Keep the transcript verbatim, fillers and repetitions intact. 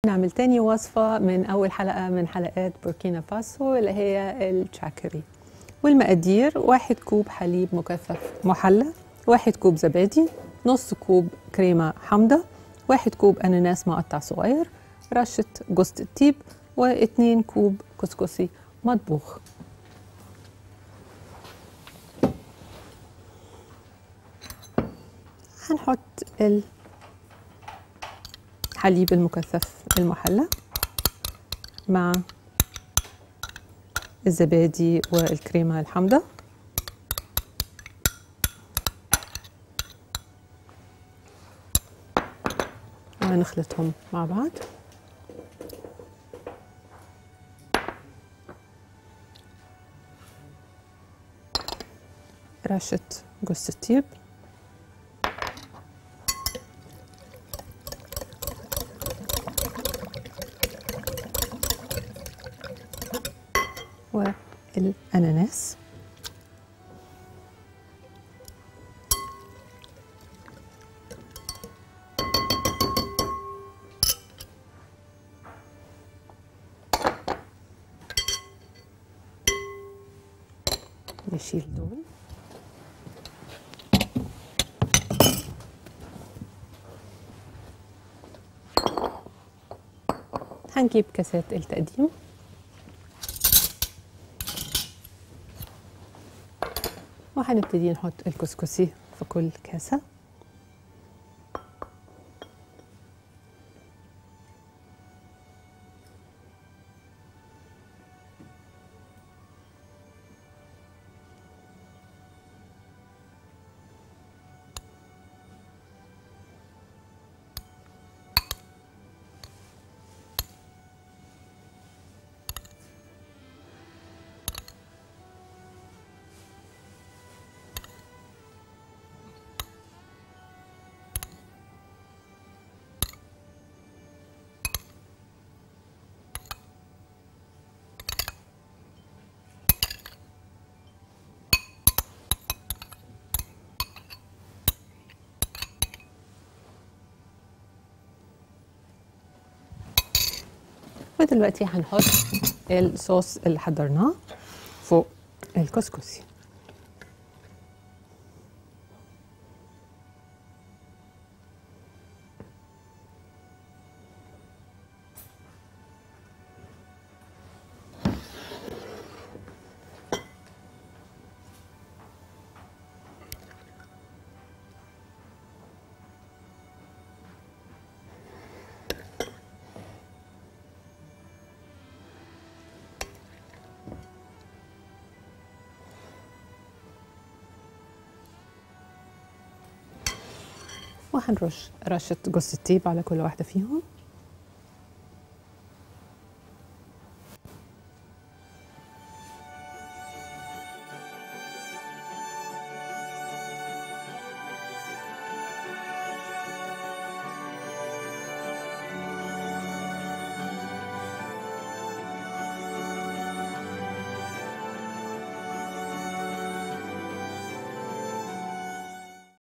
نعمل تاني وصفة من أول حلقة من حلقات بوركينا فاسو اللي هي التشاكري. والمقادير: واحد كوب حليب مكثف محلى، واحد كوب زبادي، نص كوب كريمة حامضة، واحد كوب أناناس مقطع صغير، رشة جوز الطيب، واتنين كوب كسكسي مطبوخ. هنحط الحليب المكثف المحلى مع الزبادي والكريمة الحامضة، ونخلطهم مع بعض. رشة جوز الطيب، والأناناس، نشيل دول. هنجيب كاسات التقديم وهنبتدي نحط الكسكسي في كل كاسة. ودلوقتي هنحط الصوص اللي حضرناه فوق الكسكسي. وهنرش رشة جوز الطيب على كل واحدة فيهم.